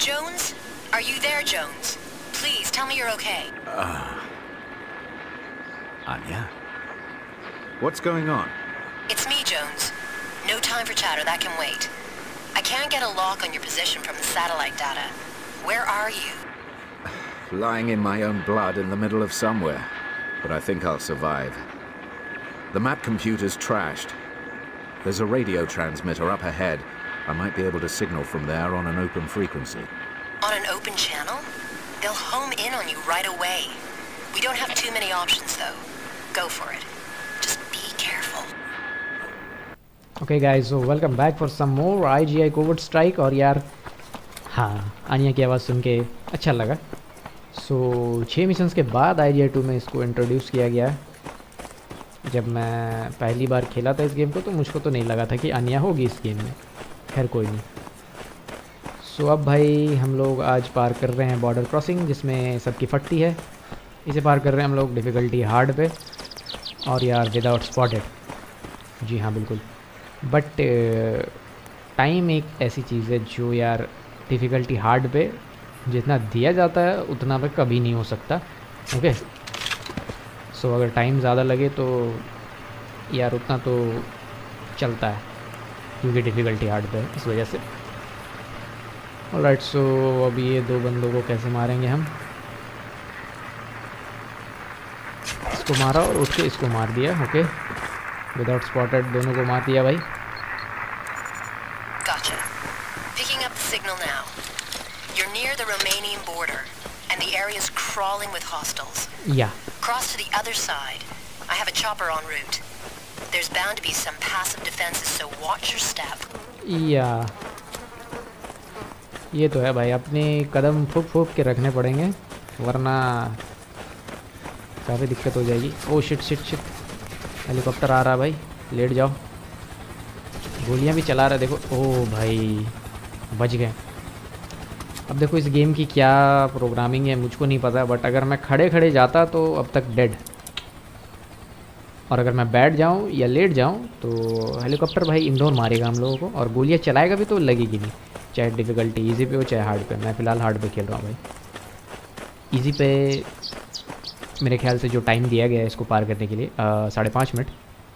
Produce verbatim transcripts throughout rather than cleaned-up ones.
Jones? Are you there, Jones? Please, tell me you're okay. Uh, Anya? What's going on? It's me, Jones. No time for chatter, that can wait. I can't get a lock on your position from the satellite data. Where are you? Lying in my own blood in the middle of somewhere. But I think I'll survive. The map computer's trashed. There's a radio transmitter up ahead. I might be able to signal from there on an open frequency. On an open channel? They'll home in on you right away. We don't have too many options, though. Go for it. Just be careful. Okay guys, so welcome back for some more I G I Covert Strike. और यार हाँ, आनिया की आवाज़ सुन के अच्छा लगा. सो so, छः missions के बाद आई जी आई टू में इसको इंट्रोड्यूस किया गया. जब मैं पहली बार खेला था इस गेम को तो मुझको तो नहीं लगा था कि आनिया होगी इस गेम में. खैर कोई नहीं. सो so, अब भाई हम लोग आज पार कर रहे हैं बॉर्डर क्रॉसिंग जिसमें सबकी फट्टी है. इसे पार कर रहे हैं हम लोग डिफ़िकल्टी हार्ड पे और यार विदाउट स्पॉटेड. जी हाँ बिल्कुल. बट टाइम एक ऐसी चीज़ है जो यार डिफ़िकल्टी हार्ड पे जितना दिया जाता है उतना पे कभी नहीं हो सकता. ओके सो अगर टाइम ज़्यादा लगे तो यार उतना तो चलता है क्योंकि डिफ़िकल्टी हार्ड पे इस वजह से. ऑलराइट सो अभी ये दो बंदों को कैसे मारेंगे हम. इसको मारा और उठ के इसको मार दिया. ओके विदाउट स्पॉटेड दोनों को मार दिया भाई. Gotcha. Picking up the signal now. You're near the Romanian border, and the area's crawling with hostiles. Yeah. Cross to the other side. I have a chopper en route. There's bound to be some passive defenses, so watch your step. Yeah. ये तो है भाई, अपने कदम फूक फूक के रखने पड़ेंगे वरना काफ़ी दिक्कत हो जाएगी. Oh shit shit shit. Helicopter आ रहा भाई, लेट जाओ. गोलियां भी चला रहा है देखो. ओ भाई बच गए. अब देखो इस गेम की क्या प्रोग्रामिंग है मुझको नहीं पता, बट अगर मैं खड़े खड़े जाता तो अब तक डेड, और अगर मैं बैठ जाऊं या लेट जाऊं तो हेलीकॉप्टर भाई इंडोर मारेगा हम लोगों को और गोलियां चलाएगा भी तो लगेगी नहीं, चाहे डिफ़िकल्टी इजी पे हो चाहे हार्ड पे. मैं फ़िलहाल हार्ड पे खेल रहा हूँ भाई. इजी पे मेरे ख्याल से जो टाइम दिया गया है इसको पार करने के लिए साढ़े पाँच मिनट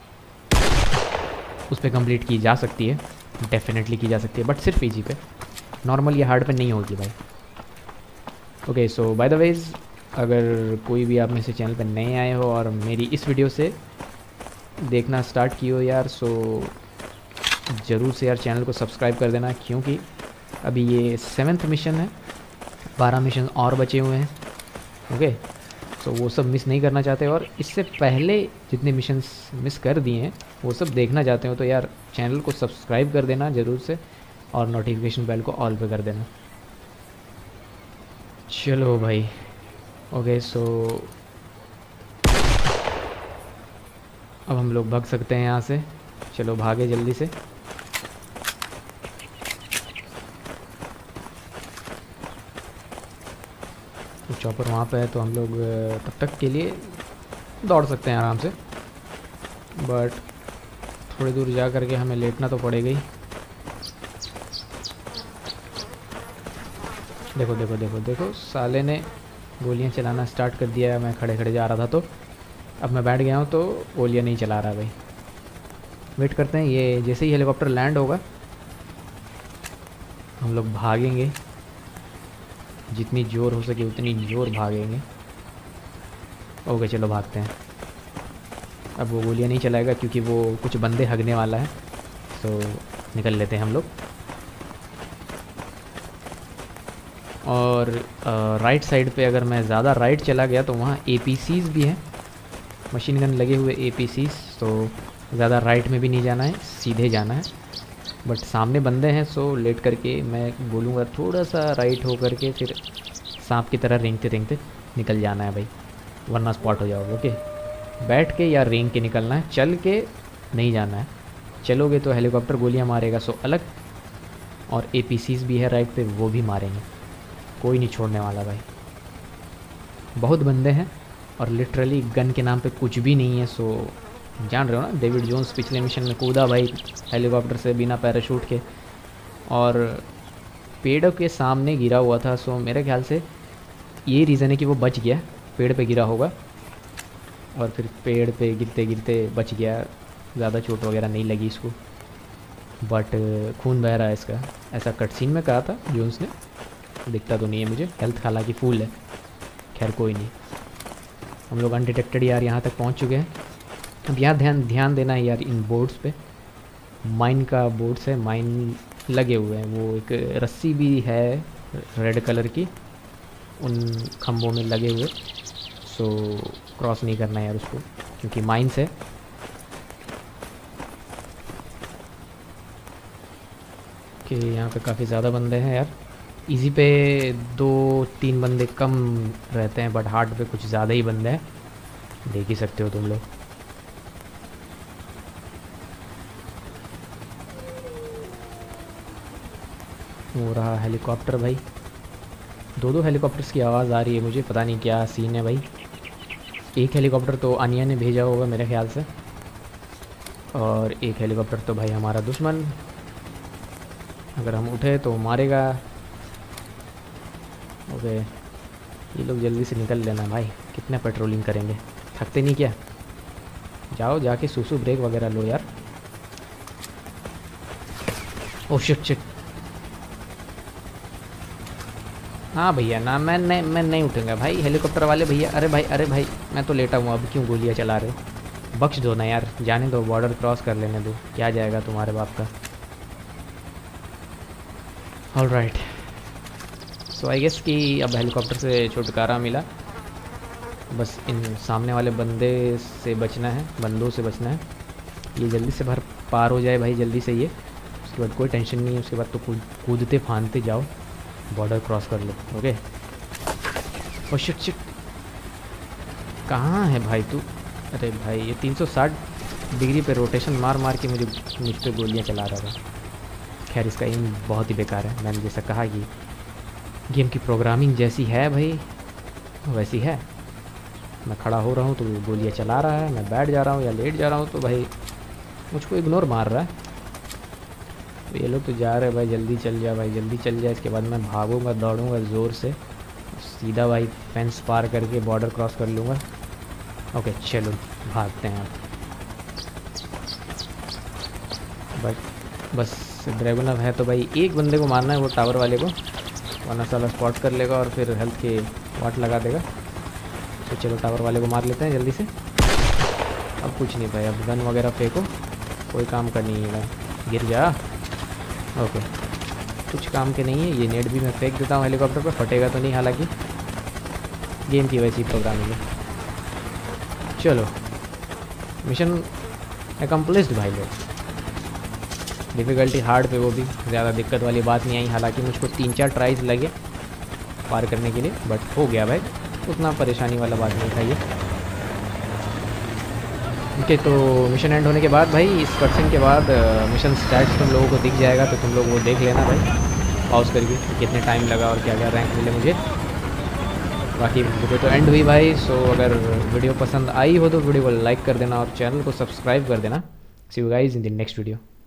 उस पर कंप्लीट की जा सकती है. डेफिनेटली की जा सकती है बट सिर्फ इजी पे. नॉर्मल या हार्ड पे नहीं होगी भाई. Okay so by the way अगर कोई भी आप में से चैनल पे नए आए हो और मेरी इस वीडियो से देखना स्टार्ट की हो यार, सो ज़रूर से यार चैनल को सब्सक्राइब कर देना क्योंकि अभी ये सेवन्थ मिशन है. बारह मिशन और बचे हुए हैं. ओके सो वो सब मिस नहीं करना चाहते और इससे पहले जितने मिशंस मिस कर दिए हैं वो सब देखना चाहते हो तो यार चैनल को सब्सक्राइब कर देना ज़रूर से और नोटिफिकेशन बेल को ऑल पे कर देना. चलो भाई. ओके सो अब हम लोग भाग सकते हैं यहाँ से. चलो भागे जल्दी से. तो चॉपर वहाँ पे है तो हम लोग तब तक के लिए दौड़ सकते हैं आराम से, बट थोड़ी दूर जा करके हमें लेटना तो पड़ेगा ही. देखो देखो देखो देखो साले ने गोलियां चलाना स्टार्ट कर दिया है. मैं खड़े खड़े जा रहा था तो अब मैं बैठ गया हूँ तो गोलियां नहीं चला रहा भाई. वेट करते हैं, ये जैसे ही हेलीकॉप्टर लैंड होगा हम लोग भागेंगे. जितनी ज़ोर हो सके उतनी ज़ोर भागेंगे. ओके चलो भागते हैं. अब वो गोलियां नहीं चलाएगा क्योंकि वो कुछ बंदे हगने वाला है, तो निकल लेते हैं हम लोग. और राइट साइड पे अगर मैं ज़्यादा राइट चला गया तो वहाँ ए पी सीज़ भी हैं, मशीन गन लगे हुए ए पी सीज़. तो ज़्यादा राइट में भी नहीं जाना है, सीधे जाना है. बट सामने बंदे हैं सो लेट करके मैं बोलूँगा थोड़ा सा राइट हो करके फिर सांप की तरह रेंगते रेंगते निकल जाना है भाई, वरना स्पॉट हो जाओगे. ओके बैठ के या रेंग के निकलना है, चल के नहीं जाना है. चलोगे तो हेलीकॉप्टर गोलियां मारेगा सो अलग, और ए पी सीज़ भी है राइट पे वो भी मारेंगे. कोई नहीं छोड़ने वाला भाई. बहुत बंदे हैं और लिटरली गन के नाम पे कुछ भी नहीं है. सो जान रहे हो ना, डेविड जोन्स पिछले मिशन में कूदा भाई हेलीकॉप्टर से बिना पैराशूट के और पेड़ के सामने गिरा हुआ था, सो मेरे ख्याल से ये रीज़न है कि वो बच गया, पेड़ पे गिरा होगा और फिर पेड़ पे गिरते गिरते बच गया, ज़्यादा चोट वगैरह नहीं लगी इसको, बट खून बह रहा है इसका, ऐसा कट सीन में कहा था जोन्स ने, दिखता तो नहीं है मुझे, हेल्थ हालांकि फुल है। खैर कोई नहीं, हम लोग अनडिटेक्टेड यार यहाँ तक पहुँच चुके हैं। अब यहाँ ध्यान ध्यान देना है यार इन बोर्ड्स पे, माइन का बोर्ड्स है, माइन लगे हुए हैं, वो एक रस्सी भी है रेड कलर की उन खम्भों में लगे हुए, सो क्रॉस नहीं करना है यार उसको क्योंकि माइंस है। कि यहाँ पे काफ़ी ज़्यादा बंदे हैं यार, इजी पे दो तीन बंदे कम रहते हैं बट हार्ड पे कुछ ज़्यादा ही बंदे हैं, देख ही सकते हो तुम लोग। हो रहा हेलीकॉप्टर भाई, दो दो हेलीकॉप्टर्स की आवाज़ आ रही है मुझे, पता नहीं क्या सीन है भाई। एक हेलीकॉप्टर तो आनिया ने भेजा होगा मेरे ख्याल से, और एक हेलीकॉप्टर तो भाई हमारा दुश्मन, अगर हम उठे तो मारेगा। ओके ये लोग जल्दी से निकल लेना भाई, कितने पेट्रोलिंग करेंगे, थकते नहीं क्या? जाओ जाके सूसू ब्रेक वगैरह लो यार। ओह शिट शिट, हाँ भैया ना, मैं नहीं मैं नहीं उठूँगा भाई, हेलीकॉप्टर वाले भैया। अरे भाई अरे भाई मैं तो लेटा हूँ, अब क्यों गोलियाँ चला रहे हो? बख्श दो ना यार, जाने दो, बॉर्डर क्रॉस कर लेने दो, क्या जाएगा तुम्हारे बाप का। All right, so I guess कि अब हेलीकॉप्टर से छुटकारा मिला, बस इन सामने वाले बंदे से बचना है, बंदों से बचना है। ये जल्दी से भर पार हो जाए भाई, जल्दी से, ये उसके बाद कोई टेंशन नहीं है, उसके बाद तो कूद कूदते फांदते जाओ, बॉर्डर क्रॉस कर लो। ओके ओ शिट शिट, कहाँ है भाई तू? अरे भाई ये तीन सौ साठ डिग्री पे रोटेशन मार मार के मुझे मुझ पे गोलियाँ चला रहा था। खैर इसका एम बहुत ही बेकार है, मैंने जैसा कहा कि गेम की प्रोग्रामिंग जैसी है भाई वैसी है। मैं खड़ा हो रहा हूँ तो गोलियाँ चला रहा है, मैं बैठ जा रहा हूँ या लेट जा रहा हूँ तो भाई मुझको इग्नोर मार रहा है। तो ये लोग तो जा रहे हैं भाई, जल्दी चल जा भाई, जल्दी चल जा। इसके बाद मैं भागूंगा, दौड़ूंगा ज़ोर से, सीधा भाई फेंस पार करके बॉर्डर क्रॉस कर लूँगा। ओके चलो भागते हैं आप। बस बस ड्रैगन अब है तो भाई एक बंदे को मारना है, वो टावर वाले को, वरना साला स्पॉट कर लेगा और फिर हेल्थ के वाट लगा देगा। तो चलो टावर वाले को मार लेते हैं जल्दी से। अब कुछ नहीं भाई, अब गन वगैरह फेंको, कोई काम का नहीं है, गिर जा। ओके कुछ काम के नहीं है, ये नेट भी मैं फेंक देता हूँ हेलीकॉप्टर पर, फटेगा तो नहीं, हालांकि गेम की वैसी प्रोग्रामिंग है। चलो मिशन एकम्प्लिश्ड भाई लोग। डिफ़िकल्टी हार्ड पे, वो भी ज़्यादा दिक्कत वाली बात नहीं आई, हालांकि मुझको तीन चार ट्राइज लगे पार करने के लिए, बट हो गया भाई, उतना परेशानी वाला बात नहीं था ये। ओके तो मिशन एंड होने के बाद भाई, इस कटसिन के बाद मिशन स्टैट्स तुम लोगों को दिख जाएगा, तो तुम लोग वो देख लेना भाई पॉज करके, कितने टाइम लगा और क्या क्या रैंक मिले मुझे। बाकी वीडियो तो एंड हुई भाई, सो अगर वीडियो पसंद आई हो तो वीडियो को लाइक कर देना और चैनल को सब्सक्राइब कर देना। See you guys in the next video.